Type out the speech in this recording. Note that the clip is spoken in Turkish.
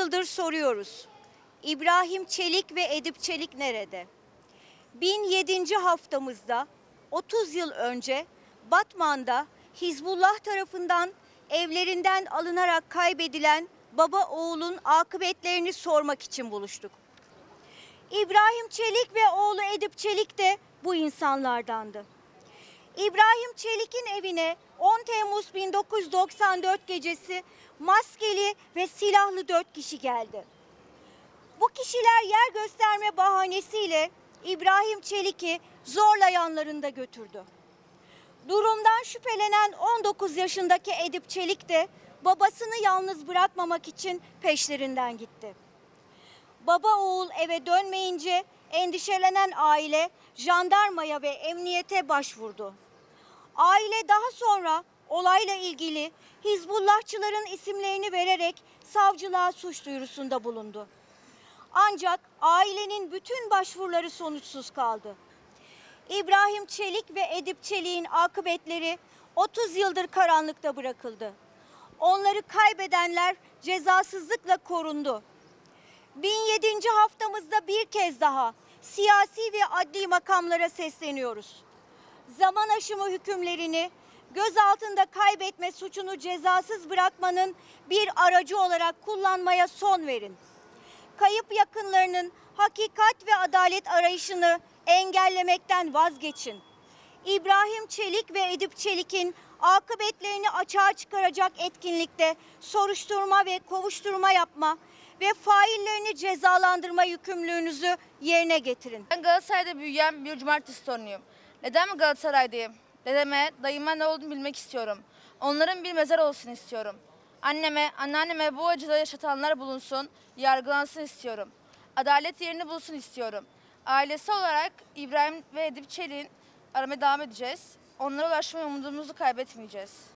yıldır soruyoruz. İbrahim Çelik ve Edip Çelik nerede? 1007. haftamızda 30 yıl önce Batman'da Hizbullah tarafından evlerinden alınarak kaybedilen baba oğulun akıbetlerini sormak için buluştuk. İbrahim Çelik ve oğlu Edip Çelik de bu insanlardandı. İbrahim Çelik'in evine 10 Temmuz 1994 gecesi maskeli ve silahlı 4 kişi geldi. Bu kişiler yer gösterme bahanesiyle İbrahim Çelik'i zorla yanlarında götürdü. Durumdan şüphelenen 19 yaşındaki Edip Çelik de babasını yalnız bırakmamak için peşlerinden gitti. Baba oğul eve dönmeyince endişelenen aile jandarmaya ve emniyete başvurdu. Aile daha sonra olayla ilgili Hizbullahçıların isimlerini vererek savcılığa suç duyurusunda bulundu. Ancak ailenin bütün başvuruları sonuçsuz kaldı. İbrahim Çelik ve Edip Çelik'in akıbetleri 30 yıldır karanlıkta bırakıldı. Onları kaybedenler cezasızlıkla korundu. 1007. haftamızda bir kez daha siyasi ve adli makamlara sesleniyoruz. Zaman aşımı hükümlerini gözaltında kaybetme suçunu cezasız bırakmanın bir aracı olarak kullanmaya son verin. Kayıp yakınlarının hakikat ve adalet arayışını engellemekten vazgeçin. İbrahim Çelik ve Edip Çelik'in akıbetlerini açığa çıkaracak etkinlikte soruşturma ve kovuşturma yapma ve faillerini cezalandırma yükümlülüğünüzü yerine getirin. Ben Galatasaray'da büyüyen bir cumartesi torunuyum. Neden mi Galatasaray'dayım? Dedeme, dayıma ne olduğunu bilmek istiyorum. Onların bir mezar olsun istiyorum. Anneme, anneanneme bu acıları yaşatanlar bulunsun, yargılansın istiyorum. Adalet yerini bulsun istiyorum. Ailesi olarak İbrahim ve Edip Çelik'in aramaya devam edeceğiz. Onlara ulaşma umudumuzu kaybetmeyeceğiz.